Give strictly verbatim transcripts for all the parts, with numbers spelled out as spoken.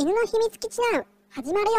犬の秘密基地ナウ始まるよ。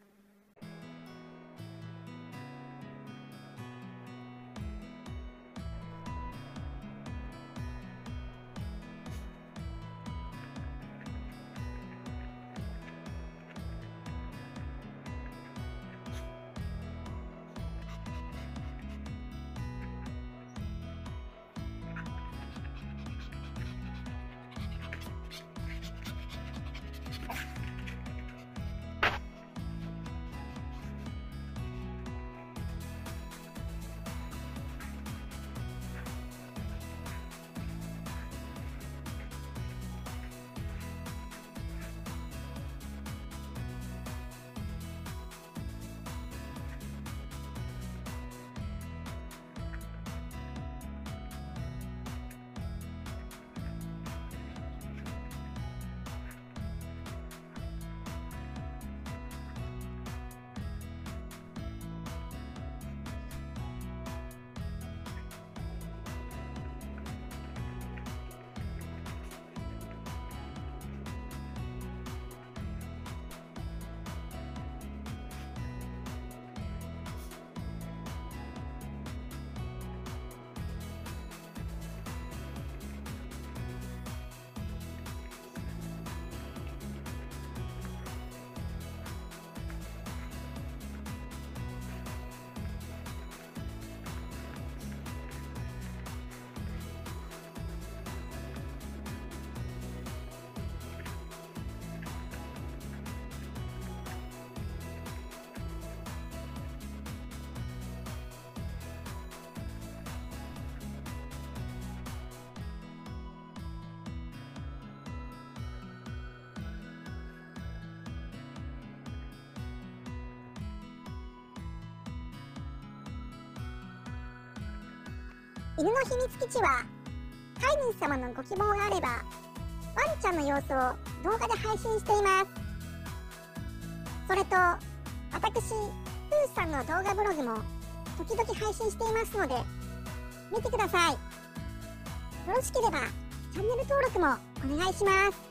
犬の秘密基地は飼い主様のご希望があればワンちゃんの様子を動画で配信しています。それと私プーさんの動画ブログも時々配信していますので見てください。よろしければチャンネル登録もお願いします。